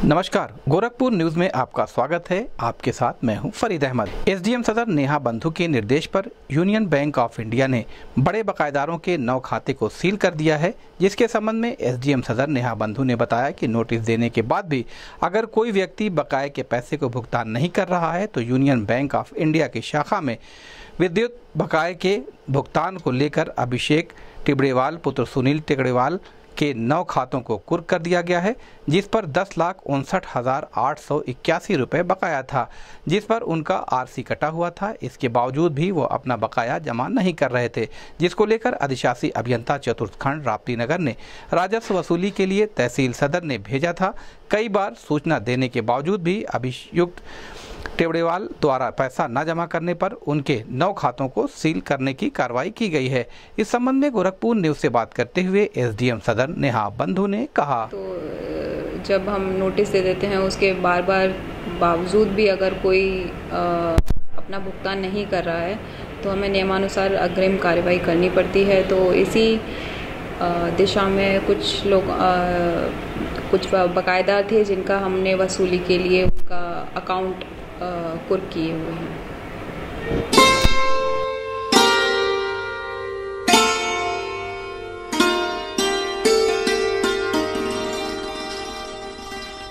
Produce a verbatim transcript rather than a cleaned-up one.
नमस्कार, गोरखपुर न्यूज में आपका स्वागत है। आपके साथ मैं हूं फरीद अहमद। एसडीएम सदर नेहा बंधु के निर्देश पर यूनियन बैंक ऑफ इंडिया ने बड़े बकायेदारों के नौ खाते को सील कर दिया है, जिसके संबंध में एसडीएम सदर नेहा बंधु ने बताया कि नोटिस देने के बाद भी अगर कोई व्यक्ति बकाये के पैसे को भुगतान नहीं कर रहा है तो यूनियन बैंक ऑफ इंडिया की शाखा में विद्युत बकाये के भुगतान को लेकर अभिषेक टिबड़ेवाल पुत्र सुनील टिबड़ेवाल के नौ खातों को कुर्क कर दिया गया है, जिस पर दस लाख उनसठ हजार आठ सौ इक्यासी रुपये बकाया था, जिस पर उनका आरसी कटा हुआ था। इसके बावजूद भी वो अपना बकाया जमा नहीं कर रहे थे, जिसको लेकर अधिशासी अभियंता चतुर्थ खंड राप्ती नगर ने राजस्व वसूली के लिए तहसील सदर ने भेजा था। कई बार सूचना देने के बावजूद भी अभियुक्त टिबड़ेवाल द्वारा पैसा न जमा करने पर उनके नौ खातों को सील करने की कार्रवाई की गई है। इस संबंध में गोरखपुर न्यूज से बात करते हुए एसडीएम सदर नेहा बंधु ने कहा, तो जब हम नोटिस दे देते हैं उसके बार बार बावजूद भी अगर कोई आ, अपना भुगतान नहीं कर रहा है तो हमें नियमानुसार अग्रिम कार्रवाई करनी पड़ती है। तो इसी आ, दिशा में कुछ लोग आ, कुछ बकायेदार थे जिनका हमने वसूली के लिए उनका अकाउंट कुर्क किए हुए हैं।